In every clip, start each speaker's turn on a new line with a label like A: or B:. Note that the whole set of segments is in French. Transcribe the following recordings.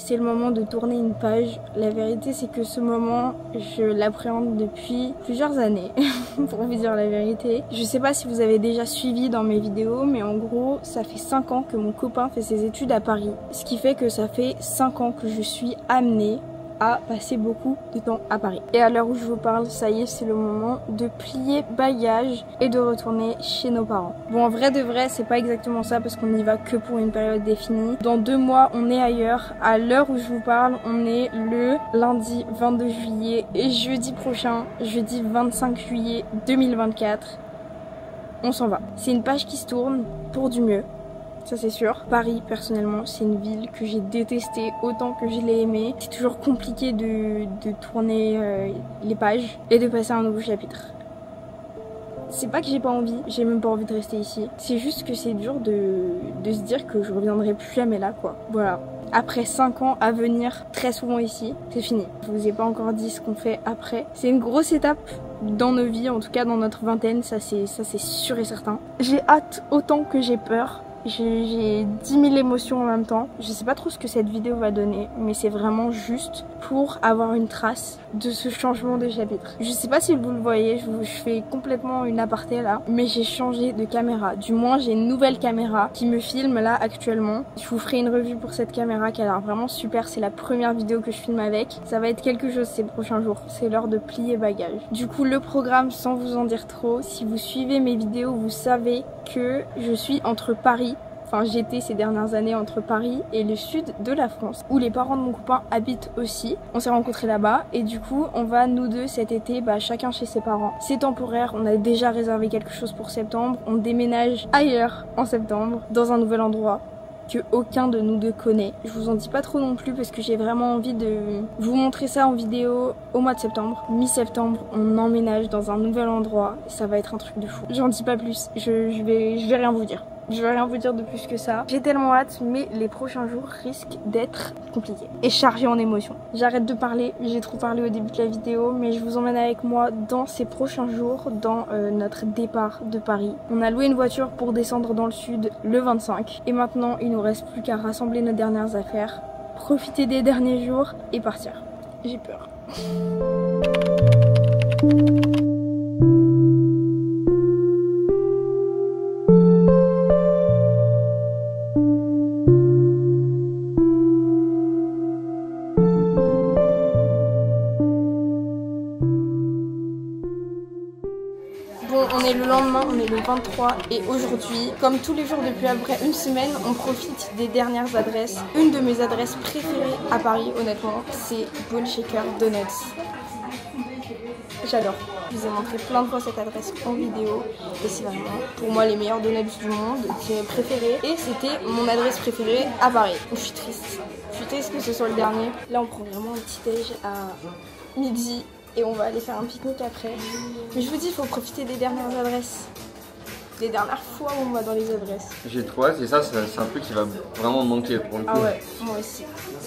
A: c'est le moment de tourner une page. La vérité c'est que ce moment, je l'appréhende depuis plusieurs années, pour vous dire la vérité. Je sais pas si vous avez déjà suivi dans mes vidéos, mais en gros, ça fait 5 ans que mon copain fait ses études à Paris. Ce qui fait que ça fait 5 ans que je suis amenée à passer beaucoup de temps à Paris. Et à l'heure où je vous parle, ça y est, c'est le moment de plier bagages et de retourner chez nos parents. Bon, en vrai de vrai, c'est pas exactement ça parce qu'on n'y va que pour une période définie. Dans 2 mois, on est ailleurs. À l'heure où je vous parle, on est le lundi 22 juillet et jeudi prochain, jeudi 25 juillet 2024, on s'en va. C'est une page qui se tourne pour du mieux. Ça c'est sûr. Paris, personnellement, c'est une ville que j'ai détestée autant que je l'ai aimée. C'est toujours compliqué de tourner les pages et de passer à un nouveau chapitre. C'est pas que j'ai pas envie, j'ai même pas envie de rester ici. C'est juste que c'est dur de se dire que je reviendrai plus jamais là, quoi. Voilà. Après 5 ans à venir très souvent ici, c'est fini. Je vous ai pas encore dit ce qu'on fait après. C'est une grosse étape dans nos vies, en tout cas dans notre vingtaine, ça c'est sûr et certain. J'ai hâte autant que j'ai peur. J'ai 10 000 émotions en même temps. Je sais pas trop ce que cette vidéo va donner, mais c'est vraiment juste pour avoir une trace de ce changement de chapitre. Je sais pas si vous le voyez, je fais complètement une aparté là, mais j'ai changé de caméra. Du moins, j'ai une nouvelle caméra qui me filme là actuellement. Je vous ferai une revue pour cette caméra qui a l'air vraiment super. C'est la première vidéo que je filme avec. Ça va être quelque chose ces prochains jours. C'est l'heure de plier bagages. Du coup, le programme, sans vous en dire trop, si vous suivez mes vidéos, vous savez que je suis entre Paris. Enfin, j'étais ces dernières années entre Paris et le sud de la France, où les parents de mon copain habitent aussi. On s'est rencontrés là-bas et du coup, on va nous deux cet été, chacun chez ses parents. C'est temporaire, on a déjà réservé quelque chose pour septembre. On déménage ailleurs en septembre, dans un nouvel endroit que aucun de nous deux connaît. Je vous en dis pas trop non plus parce que j'ai vraiment envie de vous montrer ça en vidéo au mois de septembre. Mi-septembre, on emménage dans un nouvel endroit. Ça va être un truc de fou. J'en dis pas plus, je vais rien vous dire. Je vais rien vous dire de plus que ça. J'ai tellement hâte, mais les prochains jours risquent d'être compliqués et chargés en émotions. J'arrête de parler, j'ai trop parlé au début de la vidéo, mais je vous emmène avec moi dans ces prochains jours, dans notre départ de Paris. On a loué une voiture pour descendre dans le sud le 25. Et maintenant, il nous reste plus qu'à rassembler nos dernières affaires, profiter des derniers jours et partir. J'ai peur. On est le lendemain, on est le 23 et aujourd'hui, comme tous les jours depuis à peu près une semaine, on profite des dernières adresses. Une de mes adresses préférées à Paris, honnêtement, c'est Bone Shaker Donuts. J'adore. Je vous ai montré plein de fois cette adresse en vidéo et c'est vraiment pour moi les meilleurs donuts du monde, c'est mes préférés et c'était mon adresse préférée à Paris. Je suis triste. Je suis triste que ce soit le dernier. Là on prend vraiment un petit déj à midi. Et on va aller faire un pique-nique après. Mais je vous dis, il faut profiter des dernières adresses. Des dernières fois où on va dans les adresses.
B: J'ai trop hâte et ça, c'est un truc qui va vraiment me manquer pour le coup.
A: Ah ouais, moi aussi.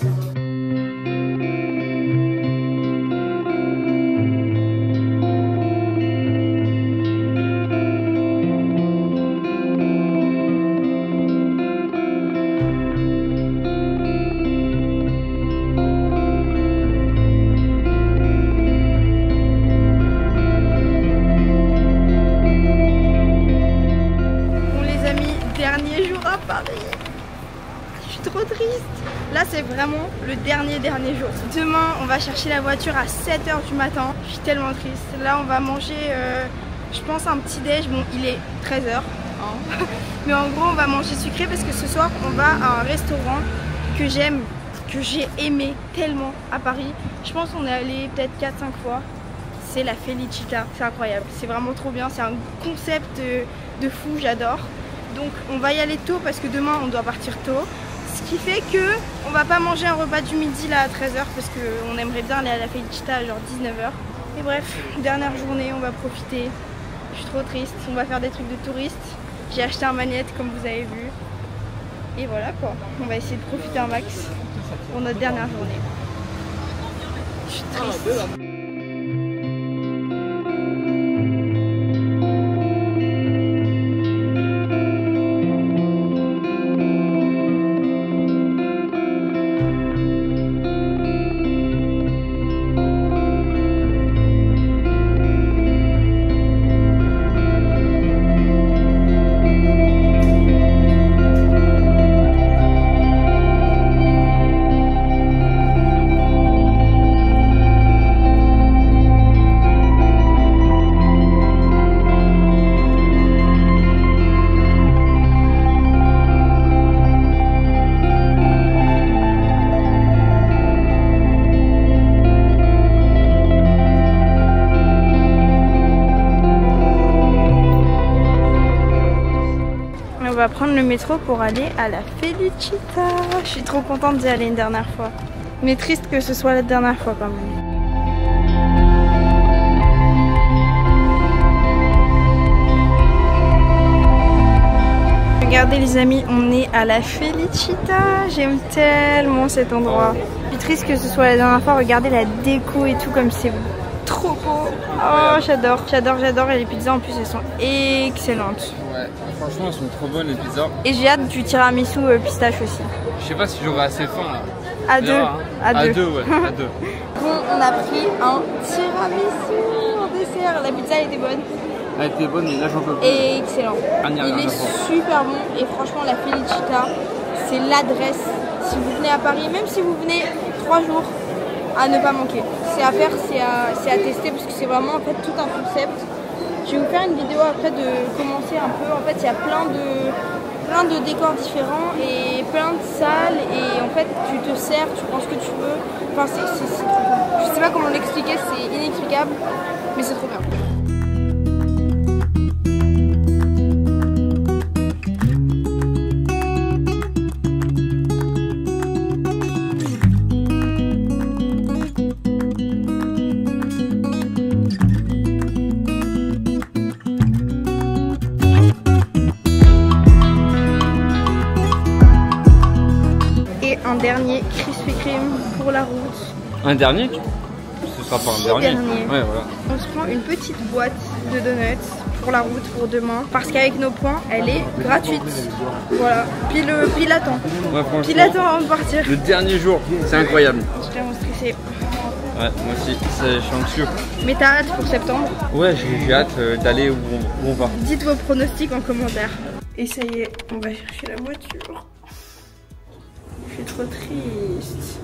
A: Dernier jour à Paris. Je suis trop triste. Là c'est vraiment le dernier jour. Demain on va chercher la voiture à 7 h du matin. Je suis tellement triste. Là on va manger je pense un petit déj. Bon il est 13 h hein. Mais en gros on va manger sucré parce que ce soir on va à un restaurant que j'aime, que j'ai aimé tellement à Paris. Je pense qu'on est allé peut-être 4-5 fois. C'est la Felicita. C'est incroyable. C'est vraiment trop bien. C'est un concept de fou, j'adore. Donc on va y aller tôt parce que demain on doit partir tôt. Ce qui fait que on va pas manger un repas du midi là à 13 h parce qu'on aimerait bien aller à la Felicita à genre 19 h. Et bref, dernière journée, on va profiter. Je suis trop triste, on va faire des trucs de touristes. J'ai acheté un magnète comme vous avez vu. Et voilà quoi, on va essayer de profiter un max pour notre dernière journée. Je suis triste. va prendre le métro pour aller à la Felicita. Je suis trop contente d'y aller une dernière fois. Mais triste que ce soit la dernière fois quand même. Regardez les amis, on est à la Felicita. J'aime tellement cet endroit. Je suis triste que ce soit la dernière fois. Regardez la déco et tout comme c'est trop beau. Oh j'adore, j'adore, j'adore. Et les pizzas en plus elles sont excellentes.
C: Ouais, franchement elles sont trop bonnes les pizzas.
A: Et j'ai hâte du tiramisu pistache aussi.
C: Je sais pas si j'aurai assez faim là.
A: À deux.
C: Hein.
A: À deux.
C: Ouais, à deux.
A: Bon, on a pris un tiramisu en dessert. La pizza elle était bonne.
C: Elle était bonne mais là j'en peux plus.
A: Et excellent. Il est super bon et franchement la Felicita c'est l'adresse si vous venez à Paris, même si vous venez 3 jours, à ne pas manquer. C'est à faire, c'est à tester parce que c'est vraiment en fait tout un concept. Je vais vous faire une vidéo après de commencer un peu. En fait il y a plein de décors différents et plein de salles et en fait tu te sers, tu prends ce que tu veux. Enfin c'est trop bien. Je sais pas comment l'expliquer, c'est inexplicable mais c'est trop bien. Un dernier Krispy Kreme pour la route.
C: Un dernier? Ce sera pas un dernier. Ouais, voilà.
A: On se prend une petite boîte de donuts pour la route pour demain parce qu'avec nos points elle est gratuite. Voilà. Pile attend.
C: Ouais,
A: pile attend avant de partir.
C: Le dernier jour, c'est incroyable.
A: Je suis vraiment stressée.
C: Ouais, moi aussi, je suis anxieux.
A: Mais t'as hâte pour septembre?
C: Ouais, j'ai hâte d'aller où on va.
A: Dites vos pronostics en commentaire. Et ça y est, on va chercher la voiture. Je suis trop triste.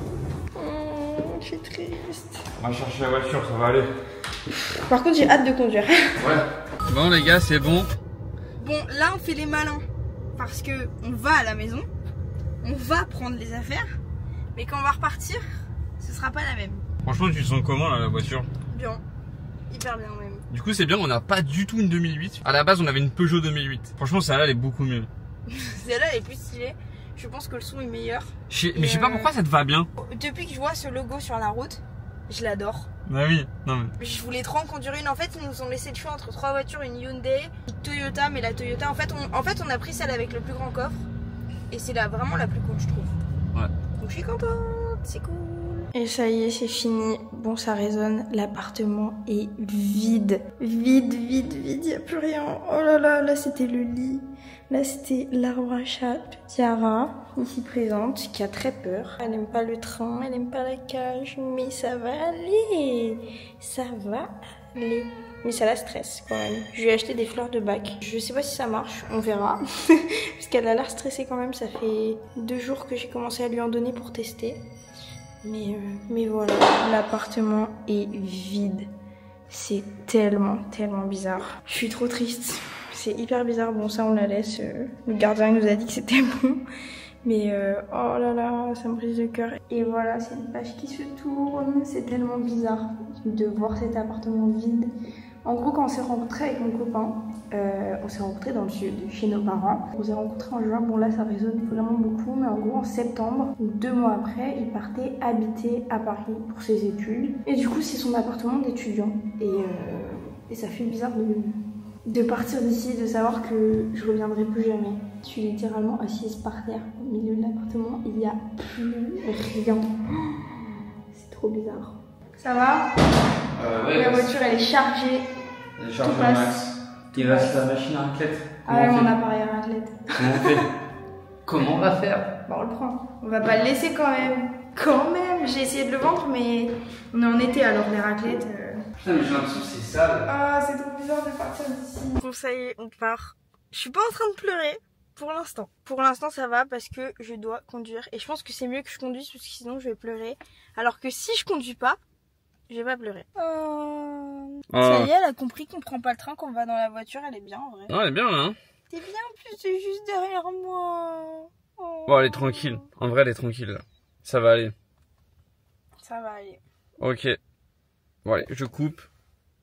A: Je suis triste.
C: On va chercher la voiture, ça va aller.
A: Par contre, j'ai hâte de conduire.
C: Ouais. Bon les gars, c'est bon.
A: Bon, là on fait les malins. Parce que on va à la maison. On va prendre les affaires. Mais quand on va repartir, ce sera pas la même.
C: Franchement, tu te sens comment là, la voiture?
A: Bien. Hyper bien même.
C: Du coup, c'est bien, on n'a pas du tout une 2008. À la base, on avait une Peugeot 2008. Franchement, celle-là, elle est beaucoup mieux.
A: Celle-là, elle est plus stylée. Je pense que le son est meilleur.
C: Mais je sais pas pourquoi ça te va bien.
A: Depuis que je vois ce logo sur la route, je l'adore.
C: Ah oui, non mais.
A: Je voulais trop en conduire une. En fait, ils nous ont laissé le choix entre 3 voitures, une Hyundai, une Toyota, mais la Toyota, en fait, on a pris celle avec le plus grand coffre. Et c'est vraiment la plus cool, je trouve.
C: Ouais.
A: Donc je suis contente, c'est cool. Et ça y est, c'est fini. Bon, ça résonne. L'appartement est vide. Vide, vide, vide. Il n'y a plus rien. Oh là là, là c'était le lit. Là c'était l'arbre à chat. Tiara, ici présente, qui a très peur. Elle n'aime pas le train, elle n'aime pas la cage. Mais ça va aller. Ça va aller. Mais ça la stresse quand même. Je lui ai acheté des fleurs de bac. Je sais pas si ça marche, on verra. Parce qu'elle a l'air stressée quand même. Ça fait 2 jours que j'ai commencé à lui en donner pour tester. Mais voilà, l'appartement est vide. C'est tellement bizarre. Je suis trop triste. C'est hyper bizarre. Bon, ça on la laisse. Le gardien nous a dit que c'était bon. Mais oh là là, ça me brise le cœur. Et voilà, c'est une page qui se tourne. C'est tellement bizarre de voir cet appartement vide. En gros, quand on s'est rencontrés avec mon copain, on s'est rencontrés dans le sud, chez nos parents. On s'est rencontrés en juin, bon là ça résonne vraiment beaucoup, mais en gros en septembre, 2 mois après, il partait habiter à Paris pour ses études. Et du coup, c'est son appartement d'étudiant. Et ça fait bizarre de partir d'ici, de savoir que je reviendrai plus jamais. Je suis littéralement assise par terre au milieu de l'appartement, il n'y a plus rien. C'est trop bizarre. Ça va?
C: Ouais,
A: la voiture elle est chargée.
C: Elle est chargée au max. Il reste la machine à raclette.
A: Ah ouais, mon appareil à raclette.
C: Comment on fait? Comment on va faire?
A: Bah on le prend. On va pas le laisser quand même. Quand même, j'ai essayé de le vendre, mais on est en été alors les raclettes.
C: Putain, mais j'ai l'impression que c'est sale.
A: Ah, c'est trop bizarre de partir d'ici. Bon, ça y est, on part. Je suis pas en train de pleurer. Pour l'instant. Pour l'instant, ça va parce que je dois conduire. Et je pense que c'est mieux que je conduise parce que sinon je vais pleurer. Alors que si je conduis pas, je vais pas pleurer. Ça y est, elle a compris qu'on prend pas le train, qu'on va dans la voiture. Elle est bien en vrai.
C: Non, elle est bien là. Hein.
A: T'es bien en plus, c'est juste derrière moi. Oh.
C: Bon, elle est tranquille. En vrai, elle est tranquille là. Ça va aller.
A: Ça va aller.
C: Ok. Bon, allez, je coupe.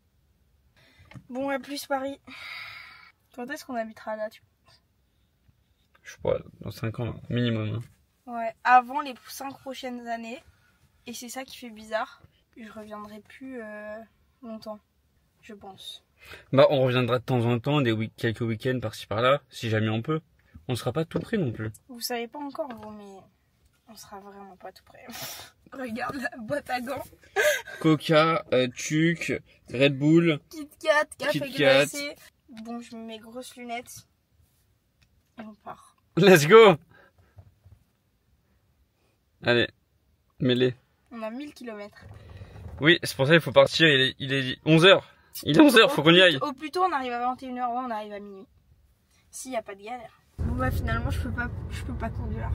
A: Bon, à plus Paris. Quand est-ce qu'on habitera là, tu
C: Je sais pas, dans 5 ans minimum.
A: Ouais, avant les 5 prochaines années. Et c'est ça qui fait bizarre. Je reviendrai plus longtemps, je pense.
C: Bah on reviendra de temps en temps, quelques week-ends par-ci par-là, si jamais on peut. On sera pas tout près non plus.
A: Vous savez pas encore vous, mais on sera vraiment pas tout près. Regarde la boîte à gants.
C: Coca, Tuc, Red Bull,
A: Kit Kat, café
C: Kit Kat.
A: glacé. Bon, je mets mes grosses lunettes. Et on part.
C: Let's go. Allez, mets-les.
A: On a 1000 km.
C: Oui, c'est pour ça qu'il faut partir, il est 11h. Il est 11h, faut qu'on y aille.
A: Au plus tôt, on arrive à 21h, ouais, on arrive à minuit. S'il n'y a pas de galère. Bon bah finalement, je peux pas conduire.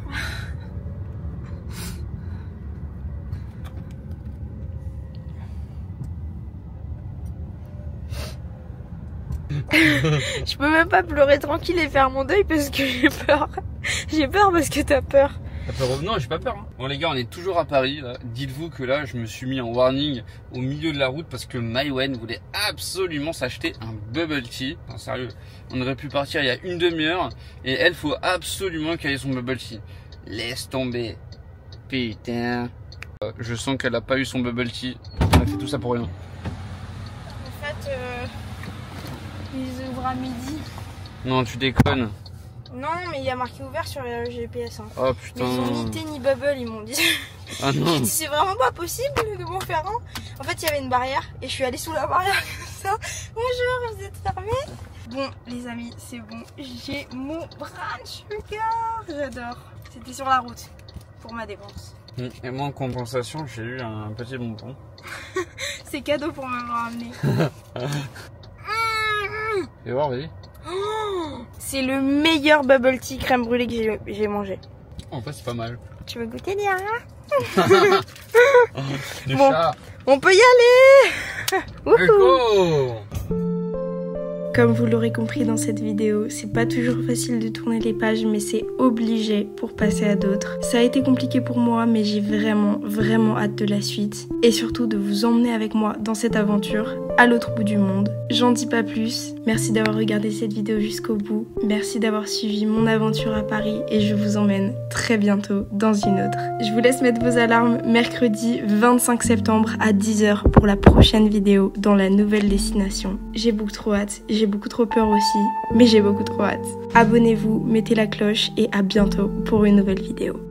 A: Je peux même pas pleurer tranquille et faire mon deuil parce que j'ai peur. J'ai peur parce que t'as peur.
C: T'as peur? Non, j'ai pas peur. Hein. Bon les gars, on est toujours à Paris. Dites-vous que là, je me suis mis en warning au milieu de la route parce que Maïwen voulait absolument s'acheter un bubble tea. Enfin, sérieux, on aurait pu partir il y a une demi-heure et elle, faut absolument qu'elle ait son bubble tea. Laisse tomber. Putain. Je sens qu'elle a pas eu son bubble tea. On a fait tout ça pour rien.
A: En fait, ils ouvrent à midi.
C: Non, tu déconnes.
A: Non, mais il y a marqué ouvert sur le GPS. Hein.
C: Oh putain.
A: Mais ils ont ni thé ni bubble, ils m'ont dit.
C: Ah non.
A: J'ai dit, c'est vraiment pas possible de Montferrand. En fait, il y avait une barrière et je suis allée sous la barrière comme ça. Bonjour, vous êtes fermé? Bon, les amis, c'est bon. J'ai mon brown sugar. J'adore. C'était sur la route pour ma dépense.
C: Et moi, en compensation, j'ai eu un petit bonbon.
A: C'est cadeau pour m'avoir amené.
C: Et voir, vas-y.
A: C'est le meilleur bubble tea crème brûlée que j'ai mangé.
C: En fait, c'est pas mal.
A: Tu veux goûter, Léa?
C: Du
A: Bon,
C: chat.
A: on peut y aller.
C: Let's go.
A: Comme vous l'aurez compris dans cette vidéo, c'est pas toujours facile de tourner les pages, mais c'est obligé pour passer à d'autres. Ça a été compliqué pour moi, mais j'ai vraiment hâte de la suite. Et surtout de vous emmener avec moi dans cette aventure, à l'autre bout du monde. J'en dis pas plus. Merci d'avoir regardé cette vidéo jusqu'au bout. Merci d'avoir suivi mon aventure à Paris et je vous emmène très bientôt dans une autre. Je vous laisse mettre vos alarmes mercredi 25 septembre à 10h pour la prochaine vidéo dans la nouvelle destination. J'ai beaucoup trop hâte. J'ai beaucoup trop peur aussi, mais j'ai beaucoup trop hâte. Abonnez-vous, mettez la cloche et à bientôt pour une nouvelle vidéo.